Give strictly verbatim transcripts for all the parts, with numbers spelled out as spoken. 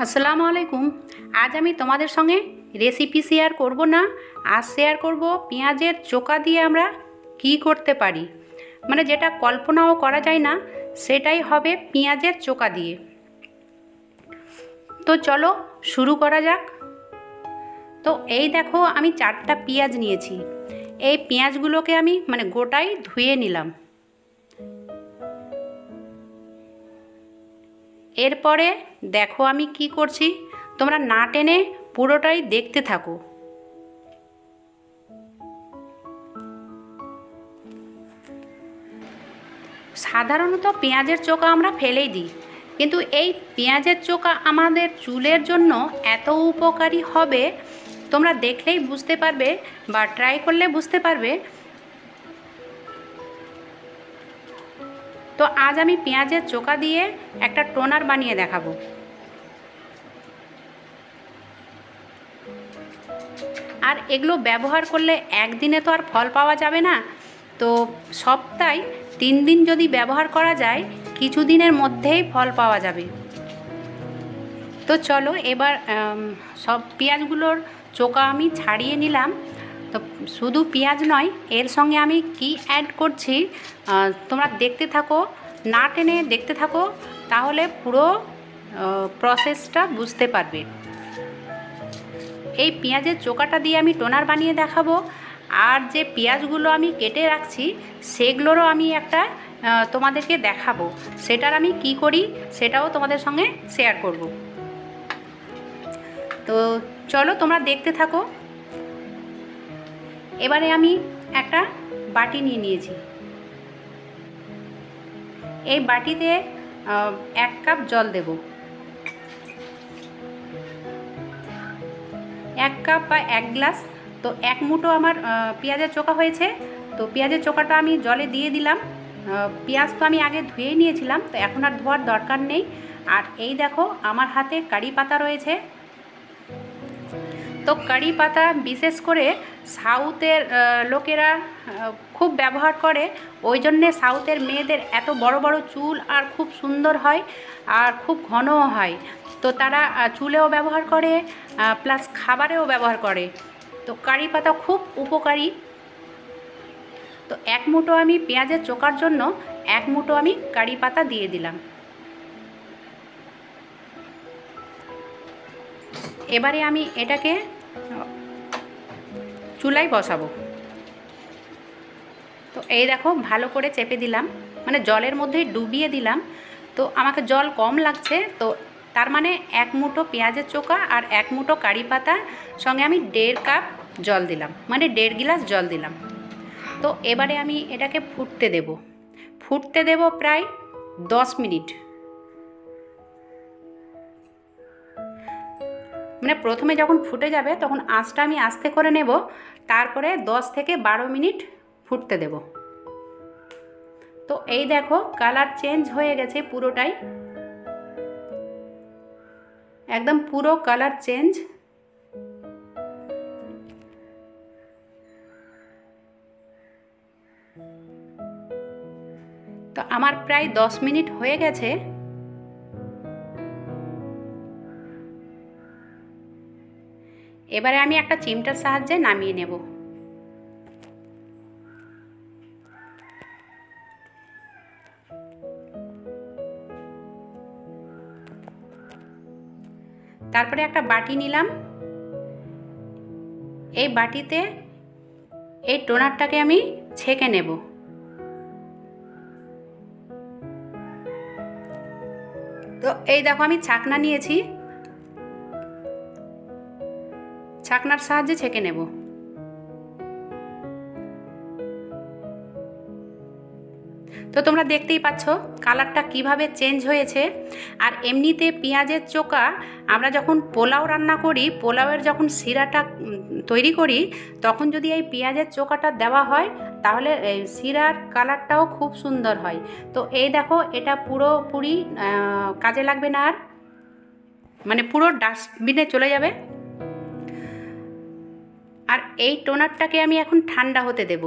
আসসালামু আলাইকুম। আজ আমি তোমাদের সঙ্গে রেসিপি শেয়ার করব না, আজ শেয়ার করব পেঁয়াজের চোকা দিয়ে আমরা কি করতে পারি। মানে যেটা কল্পনাও করা যায় না সেটাই হবে পেঁয়াজের চোকা দিয়ে। তো চলো শুরু করা যাক। তো এই দেখো আমি চারটা পেঁয়াজ নিয়েছি। এই পেঁয়াজগুলোকে আমি মানে গোটাই ধুয়ে নিলাম। এরপরে দেখো আমি কি করছি, তোমরা না টেনে পুরোটাই দেখতে থাকো। সাধারণত পেঁয়াজের চোকা আমরা ফেলেই দিই, কিন্তু এই পেঁয়াজের চোকা আমাদের চুলের জন্য এত উপকারী হবে তোমরা দেখলেই বুঝতে পারবে বা ট্রাই করলে বুঝতে পারবে। তো আজ আমি পেঁয়াজের চোকা দিয়ে একটা টোনার বানিয়ে দেখাবো। আর এগুলো ব্যবহার করলে একদিনে তো আর ফল পাওয়া যাবে না, তো সপ্তাহে তিন দিন যদি ব্যবহার করা যায় কিছু দিনের মধ্যেই ফল পাওয়া যাবে। তো চলো এবার সব পেঁয়াজগুলোর চোকা আমি ছাড়িয়ে নিলাম। তো শুধু পেঁয়াজ নয়, এর সঙ্গে আমি কি অ্যাড করছি তোমরা দেখতে থাকো, না টেনে দেখতে থাকো, তাহলে পুরো প্রসেসটা বুঝতে পারবে। এই পেঁয়াজের চোকাটা দিয়ে আমি টোনার বানিয়ে দেখাবো। আর যে পেঁয়াজগুলো আমি কেটে রাখছি সেগুলোরও আমি একটা তোমাদেরকে দেখাবো, সেটার আমি কি করি সেটাও তোমাদের সঙ্গে শেয়ার করব। তো চলো তোমরা দেখতে থাকো। এবারে আমি একটা বাটি নিয়ে নিয়েছি। এই বাটিতে এক কাপ জল দেব। এক কাপ বা এক গ্লাস। তো এক মুঠো আমার পেঁয়াজের চোকা হয়েছে, তো পেঁয়াজের চোকাটা আমি জলে দিয়ে দিলাম। পেঁয়াজ তো আমি আগে ধুয়েই নিয়েছিলাম, তো এখন আর ধোয়ার দরকার নেই। আর এই দেখো আমার হাতে কারি পাতা রয়েছে। তো কারি পাতা বিশেষ করে সাউথের লোকেরা খুব ব্যবহার করে, ওই জন্যে সাউথের মেয়েদের এত বড় বড় চুল আর খুব সুন্দর হয় আর খুব ঘনও হয়। তো তারা চুলেও ব্যবহার করে প্লাস খাবারেও ব্যবহার করে। তো কারি পাতা খুব উপকারী। তো এক মুঠো আমি পেঁয়াজের চোকার জন্য এক মুঠো আমি কারি পাতা দিয়ে দিলাম। এবারে আমি এটাকে চুলায় বসাবো। তো এই দেখো ভালো করে চেপে দিলাম, মানে জলের মধ্যেই ডুবিয়ে দিলাম। তো আমাকে জল কম লাগছে, তো তার মানে এক মুঠো পেঁয়াজের চোকা আর এক মুঠো কারি পাতা সঙ্গে আমি দেড় কাপ জল দিলাম, মানে দেড় গ্লাস জল দিলাম। তো এবারে আমি এটাকে ফুটতে দেব। ফুটতে দেব প্রায় দশ মিনিট। মানে প্রথমে যখন ফুটে যাবে তখন আঁচটা আমি আস্তে করে নেব, তারপরে দশ থেকে বারো মিনিট ফুটতে দেব। তো এই দেখো কালার চেঞ্জ হয়ে গেছে পুরোটাই, একদম পুরো কালার চেঞ্জ। তো আমার প্রায় দশ মিনিট হয়ে গেছে। এবারে আমি একটা চিমটার সাহায্যে নামিয়ে নেব। তারপরে একটা বাটি নিলাম। এই বাটিতে এই টোনারটাকে আমি ছেঁকে নেব। তো এই দেখো আমি ছাকনা নিয়েছি, ছাকনার সাহায্যে ছেঁকে নেব। তো তোমরা দেখতেই পাচ্ছ কালারটা কিভাবে চেঞ্জ হয়েছে। আর এমনিতে পেঁয়াজের চোকা আমরা যখন পোলাও রান্না করি, পোলাওয়ের যখন শিরাটা তৈরি করি তখন যদি এই পেঁয়াজের চোকাটা দেওয়া হয় তাহলে শিরার কালারটাও খুব সুন্দর হয়। তো এই দেখো এটা পুরোপুরি কাজে লাগবে না আর, মানে পুরো ডাস্টবিনে চলে যাবে। আর এই টোনারটাকে আমি এখন ঠান্ডা হতে দেব।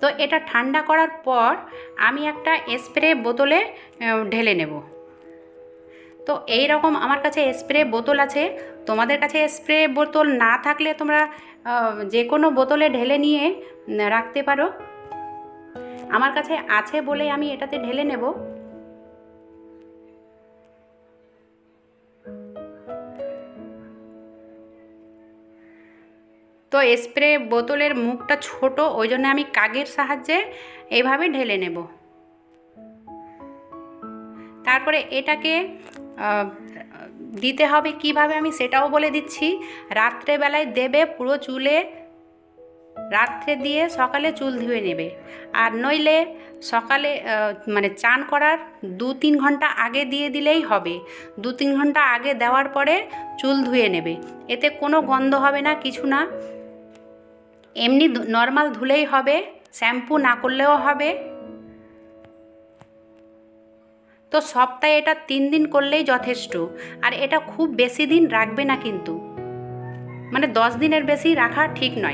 তো এটা ঠান্ডা করার পর আমি একটা স্প্রে বোতলে ঢেলে নেব। তো এই রকম আমার কাছে স্প্রে বোতল আছে, তোমাদের কাছে স্প্রে বোতল না থাকলে তোমরা যে কোনো বোতলে ঢেলে নিয়ে রাখতে পারো। আমার কাছে আছে বলে আমি এটাতে ঢেলে নেব। তো স্প্রে বোতলের মুখটা ছোট, ওই জন্য আমি কাগের সাহায্যে এইভাবে ঢেলে নেব। তারপরে এটাকে দিতে হবে কিভাবে আমি সেটাও বলে দিচ্ছি। রাত্রেবেলায় দেবে পুরো চুলে, রাত্রে দিয়ে সকালে চুল ধুয়ে নেবে। আর নইলে সকালে মানে চান করার দু তিন ঘন্টা আগে দিয়ে দিলেই হবে। দু তিন ঘন্টা আগে দেওয়ার পরে চুল ধুয়ে নেবে, এতে কোনো গন্ধ হবে না, কিছু না। এমনি নর্মাল ধুলেই হবে, শ্যাম্পু না করলেও হবে। তো সপ্তাহে এটা তিন দিন করলেই যথেষ্ট। আর এটা খুব বেশি দিন রাখবে না কিন্তু, মানে দশ দিনের বেশি রাখা ঠিক নয়।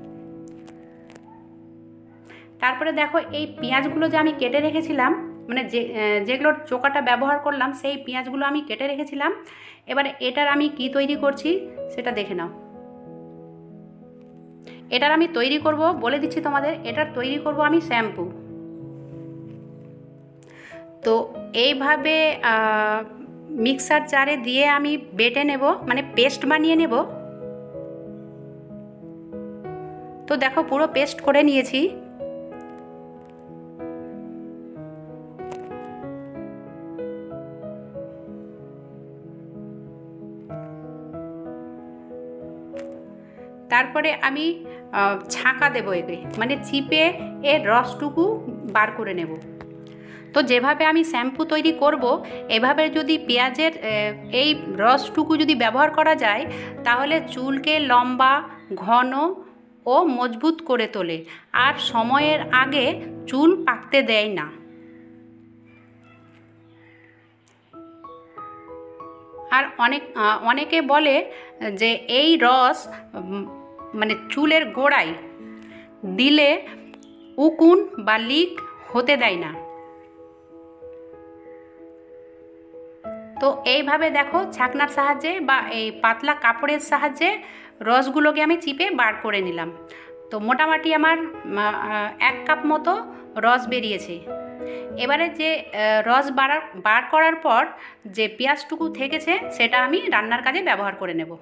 তারপরে দেখো এই পেঁয়াজগুলো যে আমি কেটে রেখেছিলাম, মানে যে যেগুলোর চোকাটা ব্যবহার করলাম সেই পেঁয়াজগুলো আমি কেটে রেখেছিলাম। এবারে এটার আমি কি তৈরি করছি সেটা দেখে নাও। এটার আমি তৈরি করব বলে দিচ্ছি তোমাদের, এটার তৈরি করব আমি শ্যাম্পু। তো এইভাবে মিক্সার জারে দিয়ে আমি বেটে নেব, মানে পেস্ট বানিয়ে নেব। তো দেখো পুরো পেস্ট করে নিয়েছি। তারপরে আমি ছাঁকা দেবো একে, মানে চিপে এর রসটুকু বার করে নেব। তো যেভাবে আমি শ্যাম্পু তৈরি করব, এভাবে যদি পেঁয়াজের এই রসটুকু যদি ব্যবহার করা যায়, তাহলে চুলকে লম্বা, ঘন ও মজবুত করে তোলে, আর সময়ের আগে চুল পাকতে দেয় না। আর অনেক অনেকে বলে যে এই রস মানে চুলের গোড়ায় দিলে উকুন বা লিক হতে দেয় না। তো এইভাবে দেখো ছাকনার সাহায্যে বা এই পাতলা কাপড়ের সাহায্যে রসগুলোকে আমি চিপে বার করে নিলাম। তো মোটামুটি আমার এক কাপ মতো রস বেরিয়েছে। এবারে যে রস বার বার করার পর যে পেঁয়াজটুকু থেকেছে সেটা আমি রান্নার কাজে ব্যবহার করে নেব।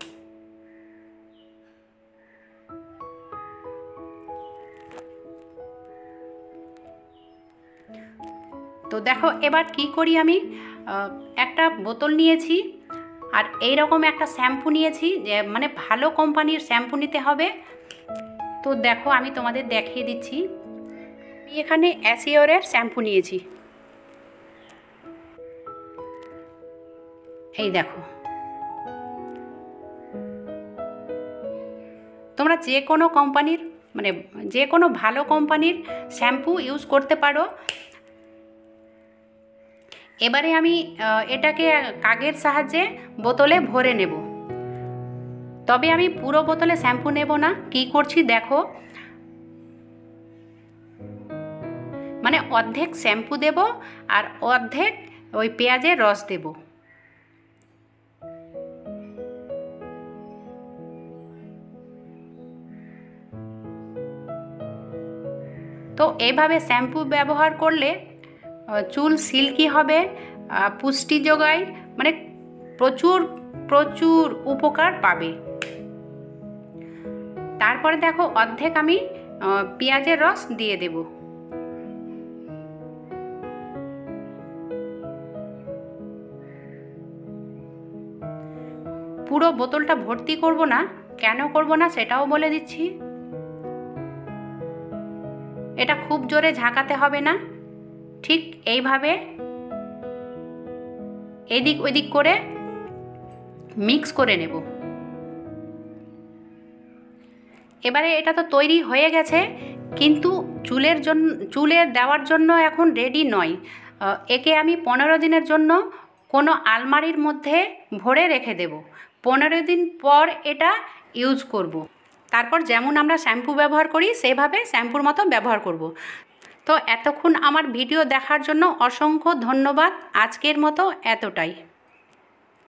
তো দেখো এবার কি করি, আমি একটা বোতল নিয়েছি আর এই রকম একটা শ্যাম্পু নিয়েছি, যে মানে ভালো কোম্পানির শ্যাম্পু নিতে হবে। তো দেখো আমি তোমাদের দেখিয়ে দিচ্ছি। আমি এখানে অ্যাসিওরের শ্যাম্পু নিয়েছি, এই দেখো। তোমরা যে কোনো কোম্পানির মানে যে কোনো ভালো কোম্পানির শ্যাম্পু ইউজ করতে পারো। এবারে আমি এটাকে কাগের সাহায্যে বোতলে ভরে নেব। তবে আমি পুরো বোতলে শ্যাম্পু নেব না। কি করছি দেখো, মানে অর্ধেক শ্যাম্পু দেব আর অর্ধেক ওই পেঁয়াজের রস দেব। তো এইভাবে শ্যাম্পু ব্যবহার করলে চুল সিল্কি হবে, পুষ্টি যোগায়, মানে প্রচুর প্রচুর উপকার পাবে। তারপরে দেখো অর্ধেক আমি পেঁয়াজের রস দিয়ে দেব। পুরো বোতলটা ভর্তি করব না, কেন করব না সেটাও বলে দিচ্ছি। এটা খুব জোরে ঝাঁকাতে হবে না, ঠিক এইভাবে এদিক ওদিক করে মিক্স করে নেব। এবারে এটা তো তৈরি হয়ে গেছে, কিন্তু চুলের জন্য চুলে দেওয়ার জন্য এখন রেডি নয়। একে আমি পনেরো দিনের জন্য কোনো আলমারির মধ্যে ভরে রেখে দেব। পনেরো দিন পর এটা ইউজ করব। তারপর যেমন আমরা শ্যাম্পু ব্যবহার করি সেভাবে শ্যাম্পুর মতো ব্যবহার করব। তো এতক্ষণ আমার ভিডিও দেখার জন্য অসংখ্য ধন্যবাদ। আজকের মতো এতটাই।